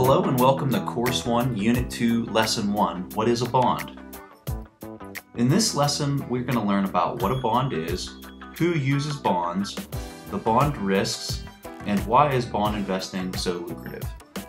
Hello and welcome to Course 1, Unit 2, Lesson 1, What is a Bond? In this lesson, we're going to learn about what a bond is, who uses bonds, the bond risks, and why is bond investing so lucrative.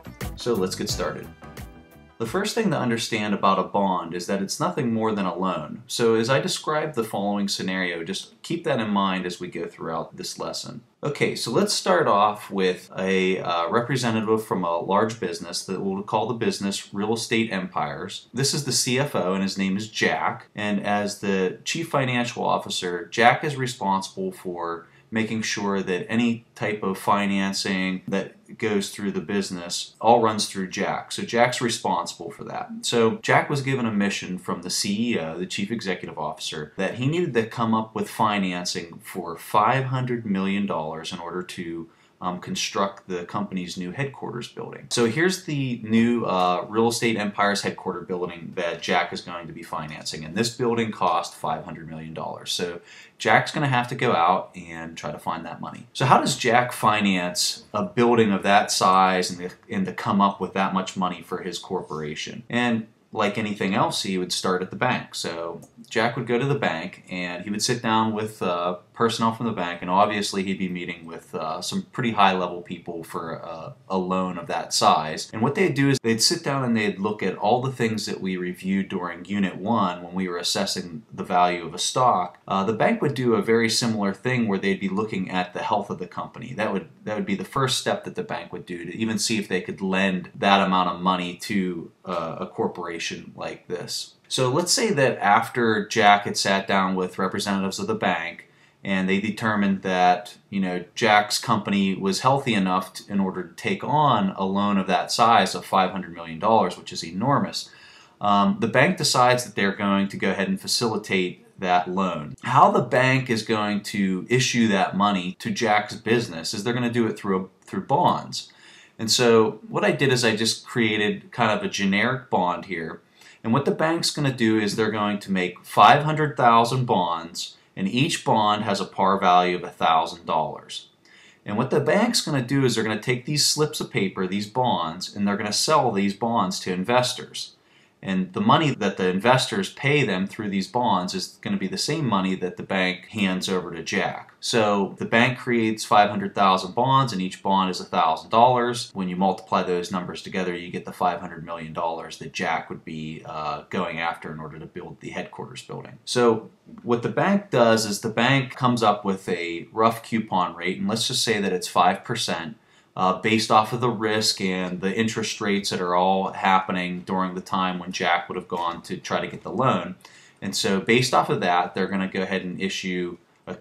So let's get started. The first thing to understand about a bond is that it's nothing more than a loan. So as I describe the following scenario, just keep that in mind as we go throughout this lesson. Okay, so let's start off with a representative from a large business that we'll call the business Real Estate Empires. This is the CFO and his name is Jack. And as the Chief Financial Officer, Jack is responsible for making sure that any type of financing that goes through the business all runs through Jack. So Jack's responsible for that. So Jack was given a mission from the CEO, the Chief Executive Officer, that he needed to come up with financing for $500 million in order to construct the company's new headquarters building. So here's the new Real Estate Empires headquarter building that Jack is going to be financing, and this building cost $500 million. So Jack's going to have to go out and try to find that money. So how does Jack finance a building of that size and to come up with that much money for his corporation? And like anything else, he would start at the bank. So Jack would go to the bank and he would sit down with personnel from the bank, and obviously he'd be meeting with some pretty high-level people for a loan of that size. And what they'd do is they'd sit down and they'd look at all the things that we reviewed during Unit 1 when we were assessing the value of a stock. The bank would do a very similar thing where they'd be looking at the health of the company. That would be the first step that the bank would do to even see if they could lend that amount of money to a corporation like this. So let's say that after Jack had sat down with representatives of the bank and they determined that, Jack's company was healthy enough in order to take on a loan of that size of $500 million, which is enormous. The bank decides that they're going to go ahead and facilitate that loan. How the bank is going to issue that money to Jack's business is they're going to do it through bonds. And so what I did is I just created kind of a generic bond here. And what the bank's going to do is they're going to make 500,000 bonds, and each bond has a par value of $1,000. And what the bank's going to do is they're going to take these slips of paper, these bonds, and they're going to sell these bonds to investors. And the money that the investors pay them through these bonds is going to be the same money that the bank hands over to Jack. So the bank creates 500,000 bonds, and each bond is $1,000. When you multiply those numbers together, you get the $500 million that Jack would be going after in order to build the headquarters building. So what the bank does is the bank comes up with a rough coupon rate, and let's just say that it's 5%. Based off of the risk and the interest rates that are all happening during the time when Jack would have gone to try to get the loan. And so based off of that, they're going to go ahead and issue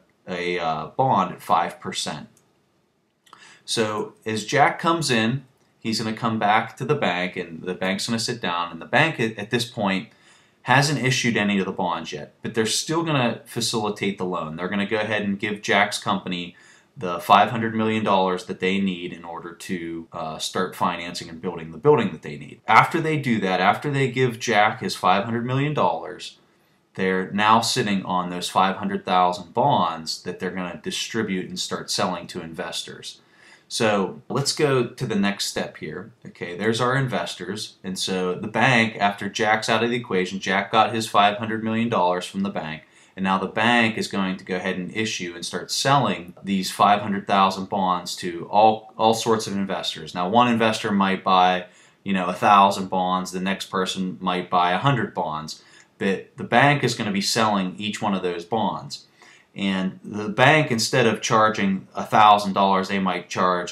a bond at 5%. So as Jack comes in, he's going to come back to the bank, and the bank's going to sit down, and the bank at this point hasn't issued any of the bonds yet, but they're still going to facilitate the loan. They're going to go ahead and give Jack's company the $500 million that they need in order to start financing and building the building that they need. After they do that, after they give Jack his $500 million, they're now sitting on those 500,000 bonds that they're going to distribute and start selling to investors. So let's go to the next step here. Okay, there's our investors. And so the bank, after Jack's out of the equation, Jack got his $500 million from the bank. And now the bank is going to go ahead and issue and start selling these 500,000 bonds to all sorts of investors. Now, one investor might buy, 1,000 bonds. The next person might buy 100 bonds. But the bank is going to be selling each one of those bonds. And the bank, instead of charging $1,000, they might charge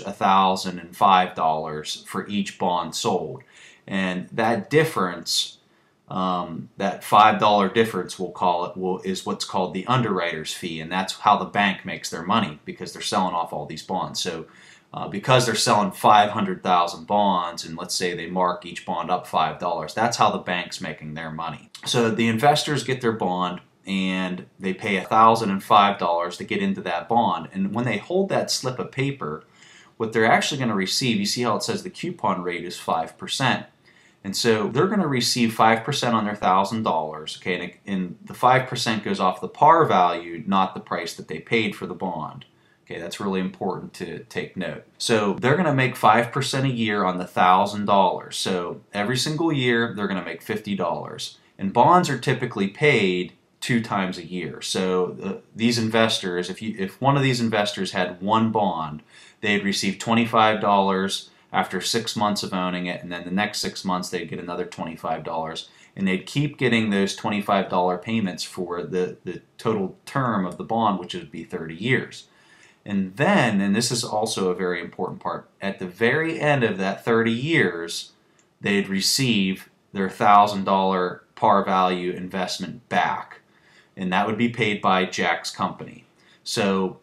$1,005 for each bond sold. And that difference, that $5 difference, we'll call it, is what's called the Underwriters Fee, and that's how the bank makes their money, because they're selling off all these bonds. So because they're selling 500,000 bonds, and let's say they mark each bond up $5, that's how the bank's making their money. So the investors get their bond, and they pay $1,005 to get into that bond, and when they hold that slip of paper, what they're actually going to receive, you see how it says the coupon rate is 5%. And so they're going to receive 5% on their $1,000, okay, and the 5% goes off the par value, not the price that they paid for the bond. Okay, that's really important to take note. So they're going to make 5% a year on the $1,000. So every single year they're going to make $50. And bonds are typically paid 2 times a year. So these investors, if one of these investors had one bond, they'd receive $25 after 6 months of owning it, and then the next 6 months they'd get another $25. And they'd keep getting those $25 payments for the total term of the bond, which would be 30 years. And then, and this is also a very important part, at the very end of that 30 years, they'd receive their $1,000 par value investment back. And that would be paid by Jack's company. So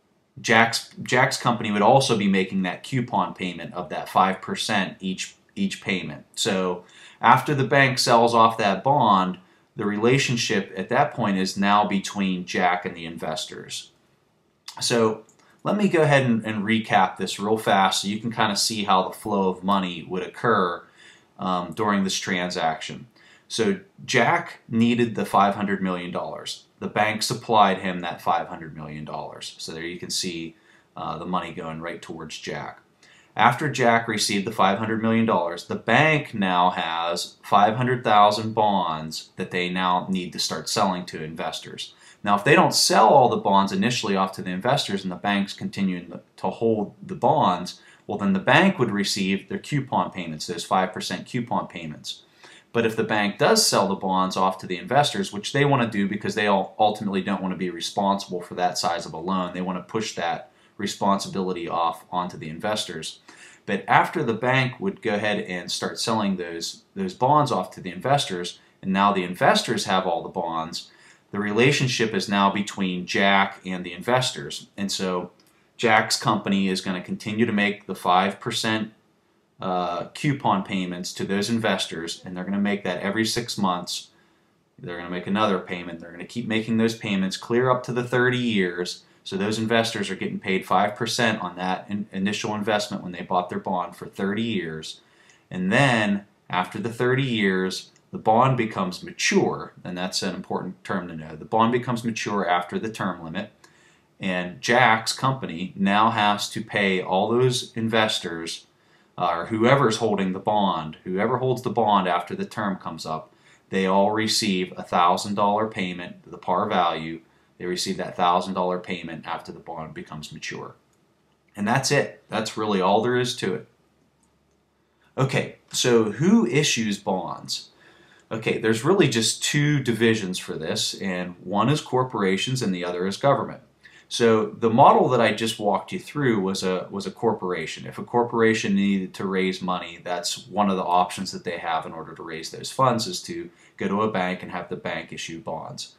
Jack's company would also be making that coupon payment of that 5% each payment. So after the bank sells off that bond, the relationship at that point is now between Jack and the investors. So let me go ahead and recap this real fast so you can kind of see how the flow of money would occur during this transaction. So Jack needed the $500 million. The bank supplied him that $500 million. So there you can see the money going right towards Jack. After Jack received the $500 million, the bank now has 500,000 bonds that they now need to start selling to investors. Now, if they don't sell all the bonds initially off to the investors and the banks continue to hold the bonds, well, then the bank would receive their coupon payments, those 5% coupon payments. But if the bank does sell the bonds off to the investors, which they want to do because they ultimately don't want to be responsible for that size of a loan, they want to push that responsibility off onto the investors. But after the bank would go ahead and start selling those bonds off to the investors, and now the investors have all the bonds, the relationship is now between Jack and the investors. And so Jack's company is going to continue to make the 5% coupon payments to those investors, and they're going to make that every 6 months. They're going to make another payment. They're going to keep making those payments clear up to the 30 years. So those investors are getting paid 5% on that initial investment when they bought their bond for 30 years. And then after the 30 years, the bond becomes mature, and that's an important term to know. The bond becomes mature after the term limit, and Jack's company now has to pay all those investors, or whoever's holding the bond, whoever holds the bond after the term comes up, they all receive a $1,000 payment, the par value. They receive that $1,000 payment after the bond becomes mature. And that's it. That's really all there is to it. Okay, so who issues bonds? Okay, there's really just 2 divisions for this, and one is corporations and the other is government. So the model that I just walked you through was a corporation. If a corporation needed to raise money, that's one of the options that they have in order to raise those funds, is to go to a bank and have the bank issue bonds.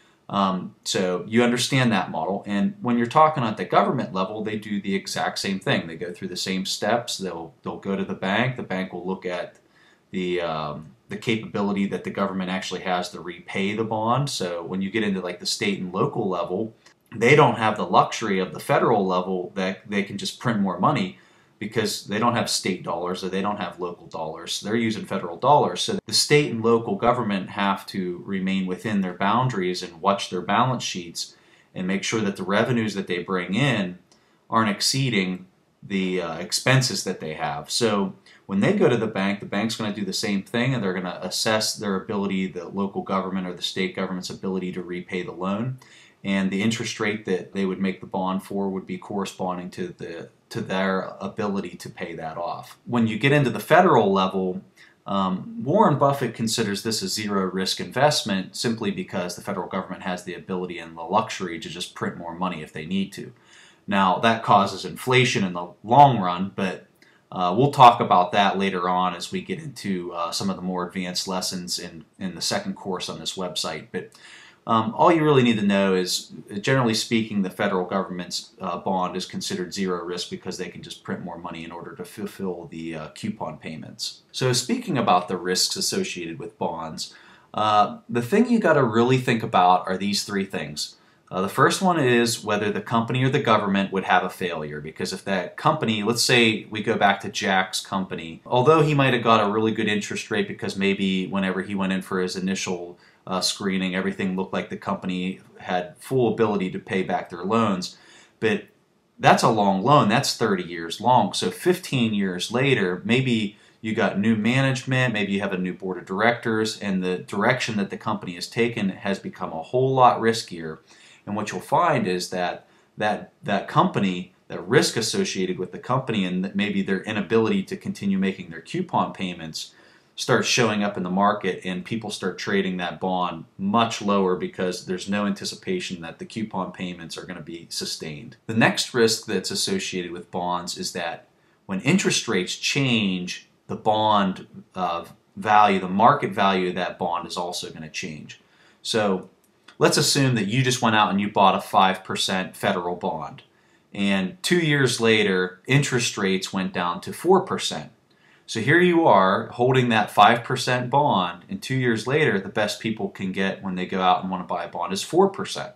So you understand that model, and when you're talking at the government level, they do the exact same thing. They go through the same steps. They'll go to the bank. The bank will look at the capability that the government actually has to repay the bond. So when you get into like the state and local level, they don't have the luxury of the federal level that they can just print more money, because they don't have state dollars or they don't have local dollars. They're using federal dollars. So the state and local government have to remain within their boundaries and watch their balance sheets and make sure that the revenues that they bring in aren't exceeding the expenses that they have. So when they go to the bank's going to do the same thing, and they're going to assess their ability, the local government or the state government's ability to repay the loan. And the interest rate that they would make the bond for would be corresponding to their ability to pay that off. When you get into the federal level, Warren Buffett considers this a zero-risk investment simply because the federal government has the ability and the luxury to just print more money if they need to. Now, that causes inflation in the long run, but we'll talk about that later on as we get into some of the more advanced lessons in the second course on this website. But all you really need to know is, generally speaking, the federal government's bond is considered zero risk because they can just print more money in order to fulfill the coupon payments. So speaking about the risks associated with bonds, the thing you got to really think about are these 3 things. The first one is whether the company or the government would have a failure, because if that company, let's say we go back to Jack's company, although he might have got a really good interest rate because maybe whenever he went in for his initial screening, everything looked like the company had full ability to pay back their loans, but that's a long loan. That's 30 years long. So 15 years later, maybe you got new management, maybe you have a new board of directors, and the direction that the company has taken has become a whole lot riskier. And what you'll find is that that company, the risk associated with the company, and maybe their inability to continue making their coupon payments, starts showing up in the market, and people start trading that bond much lower because there's no anticipation that the coupon payments are going to be sustained. The next risk that's associated with bonds is that when interest rates change, the bond value, the market value of that bond is also going to change. So let's assume that you just went out and you bought a 5% federal bond, and 2 years later interest rates went down to 4%. So here you are holding that 5% bond, and 2 years later the best people can get when they go out and want to buy a bond is 4%.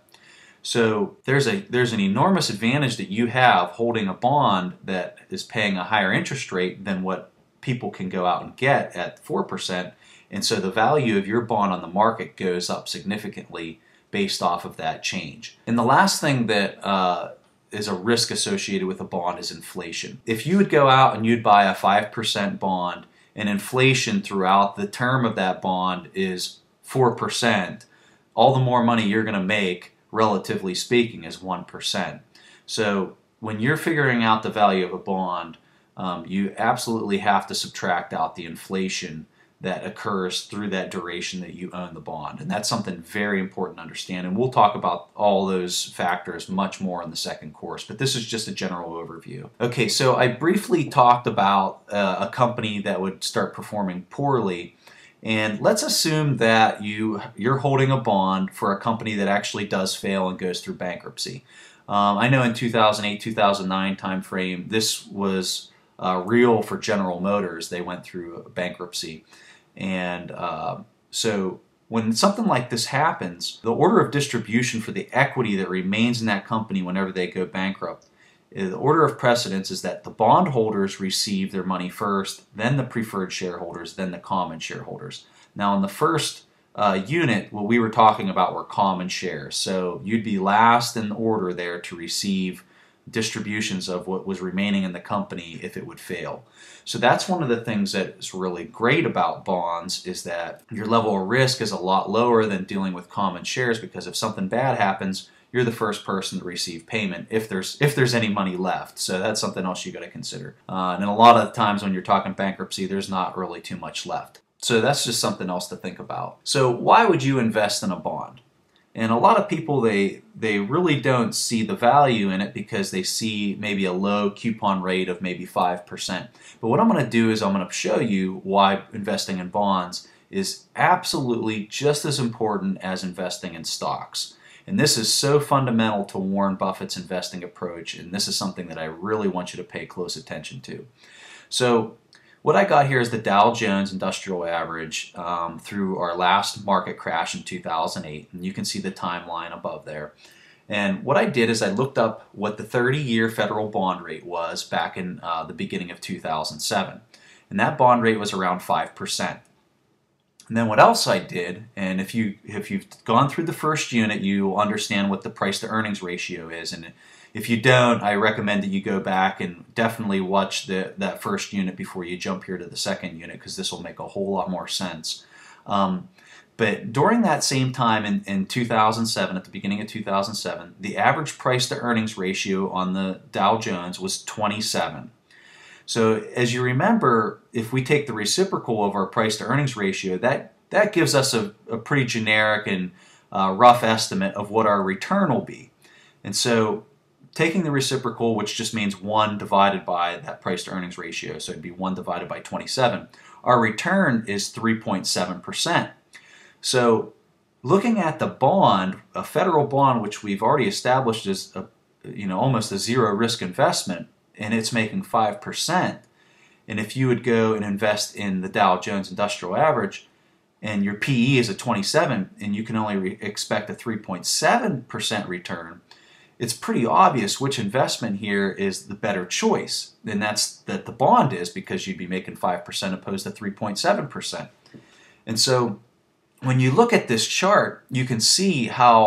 So there's an enormous advantage that you have holding a bond that is paying a higher interest rate than what people can go out and get at 4%, and so the value of your bond on the market goes up significantly based off of that change. And the last thing that is a risk associated with a bond is inflation. If you would go out and you'd buy a 5% bond and inflation throughout the term of that bond is 4%, all the more money you're going to make, relatively speaking, is 1%. So when you're figuring out the value of a bond, you absolutely have to subtract out the inflation that occurs through that duration that you own the bond. And that's something very important to understand. And we'll talk about all those factors much more in the second course, but this is just a general overview. Okay, so I briefly talked about a company that would start performing poorly. And let's assume that you're holding a bond for a company that actually does fail and goes through bankruptcy. I know in 2008-2009 timeframe, this was real for General Motors. They went through bankruptcy. And so when something like this happens, the order of distribution for the equity that remains in that company whenever they go bankrupt, the order of precedence is that the bondholders receive their money first, then the preferred shareholders, then the common shareholders. Now in the first unit, what we were talking about were common shares. So you'd be last in order there to receive distributions of what was remaining in the company if it would fail. So that's one of the things that is really great about bonds, is that your level of risk is a lot lower than dealing with common shares, because if something bad happens, you're the first person to receive payment if there's any money left. So that's something else you got to consider. And a lot of times when you're talking bankruptcy, there's not really too much left. So that's just something else to think about. So why would you invest in a bond? And a lot of people, they really don't see the value in it because they see maybe a low coupon rate of maybe 5%. But what I'm going to do is I'm going to show you why investing in bonds is absolutely just as important as investing in stocks. And this is so fundamental to Warren Buffett's investing approach, and this is something that I really want you to pay close attention to. So what I got here is the Dow Jones Industrial Average through our last market crash in 2008, and you can see the timeline above there. And what I did is I looked up what the 30-year federal bond rate was back in the beginning of 2007, and that bond rate was around 5%. And then what else I did, and if you've gone through the first unit, you understand what the price to earnings ratio is, and if you don't, I recommend that you go back and definitely watch that first unit before you jump here to the second unit, because this will make a whole lot more sense. But during that same time in 2007, at the beginning of 2007, the average price to earnings ratio on the Dow Jones was 27. So as you remember, if we take the reciprocal of our price to earnings ratio, that gives us a pretty generic and rough estimate of what our return will be. And so taking the reciprocal, which just means 1 divided by that price to earnings ratio, so it'd be 1 divided by 27, our return is 3.7%. So looking at the bond, a federal bond, which we've already established is almost a zero risk investment, and it's making 5%, and if you would go and invest in the Dow Jones Industrial Average and your PE is at 27 and you can only expect a 3.7% return, it's pretty obvious which investment here is the better choice. And that's that the bond is, because you'd be making 5% opposed to 3.7%. And so when you look at this chart, you can see how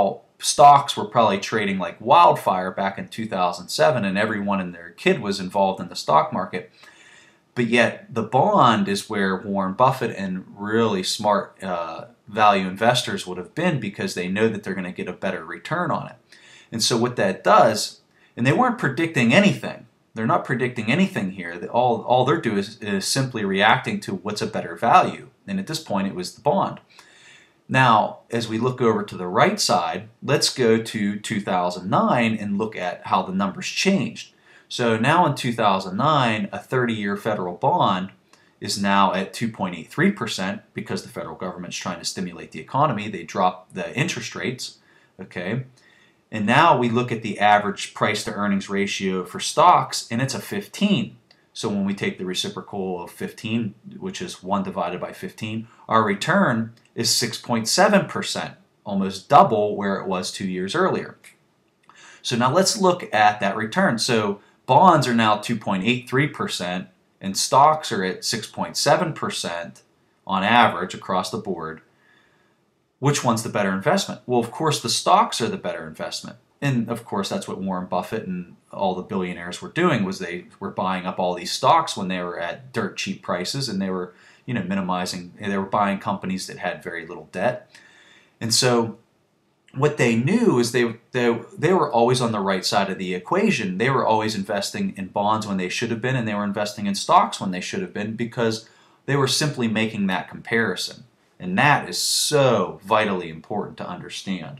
stocks were probably trading like wildfire back in 2007, and everyone and their kid was involved in the stock market. But yet the bond is where Warren Buffett and really smart value investors would have been, because they know that they're going to get a better return on it. And so what that does, and they weren't predicting anything. They're not predicting anything here. All they're doing is simply reacting to what's a better value. And at this point, it was the bond. Now, as we look over to the right side, let's go to 2009 and look at how the numbers changed. So now in 2009, a 30-year federal bond is now at 2.83% because the federal government's trying to stimulate the economy. They dropped the interest rates, okay? And now we look at the average price to earnings ratio for stocks, and it's a 15. So when we take the reciprocal of 15, which is 1 divided by 15, our return is 6.7%, almost double where it was 2 years earlier. So now let's look at that return. So bonds are now 2.83%, and stocks are at 6.7% on average across the board. Which one's the better investment? Well, of course, the stocks are the better investment. And of course, that's what Warren Buffett and all the billionaires were doing, was they were buying up all these stocks when they were at dirt cheap prices, and they were, minimizing, they were buying companies that had very little debt. And so what they knew is they were always on the right side of the equation. They were always investing in bonds when they should have been, and they were investing in stocks when they should have been, because they were simply making that comparison. And that is so vitally important to understand.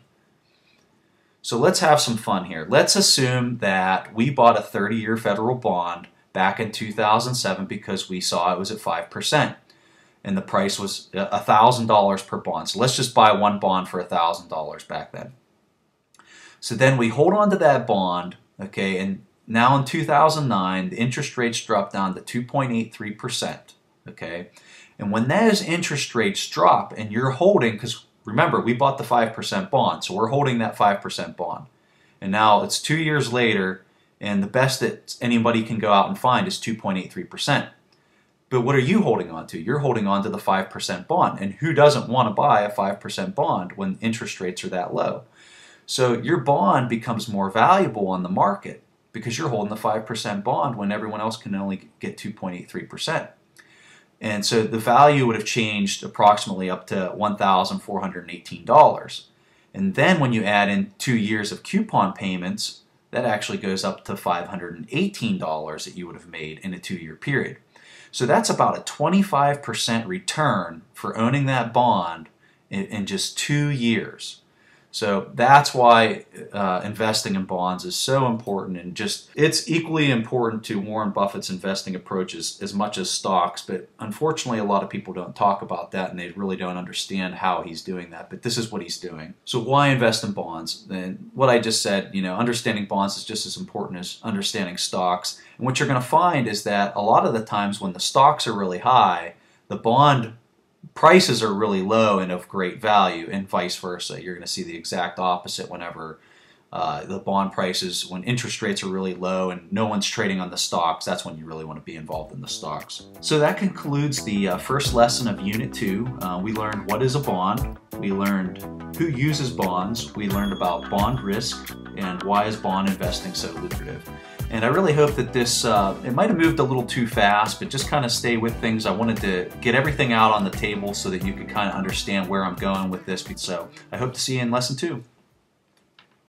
So let's have some fun here. Let's assume that we bought a 30-year federal bond back in 2007 because we saw it was at 5%. And the price was $1,000 per bond. So let's just buy one bond for $1,000 back then. So then we hold on to that bond, okay, and now in 2009, the interest rates dropped down to 2.83%, okay? And when those interest rates drop and you're holding, because remember, we bought the 5% bond, so we're holding that 5% bond. And now it's 2 years later, and the best that anybody can go out and find is 2.83%. But what are you holding on to? You're holding on to the 5% bond. And who doesn't want to buy a 5% bond when interest rates are that low? So your bond becomes more valuable on the market because you're holding the 5% bond when everyone else can only get 2.83%. And so the value would have changed approximately up to $1,418. And then when you add in 2 years of coupon payments, that actually goes up to $518 that you would have made in a 2-year period. So that's about a 25% return for owning that bond in just 2 years. So that's why investing in bonds is so important, and just it's equally important to Warren Buffett's investing approaches as much as stocks, but unfortunately a lot of people don't talk about that and they really don't understand how he's doing that, but this is what he's doing. So why invest in bonds? And what I just said, understanding bonds is just as important as understanding stocks. And what you're going to find is that a lot of the times when the stocks are really high, the bond prices are really low and of great value, and vice versa. You're going to see the exact opposite whenever the bond prices, when interest rates are really low and no one's trading on the stocks, that's when you really want to be involved in the stocks. So that concludes the first lesson of Unit 2. We learned what is a bond, we learned who uses bonds, we learned about bond risk, and why is bond investing so lucrative. And I really hope that this, it might have moved a little too fast, but just kind of stay with things. I wanted to get everything out on the table so that you could kind of understand where I'm going with this. So I hope to see you in Lesson 2.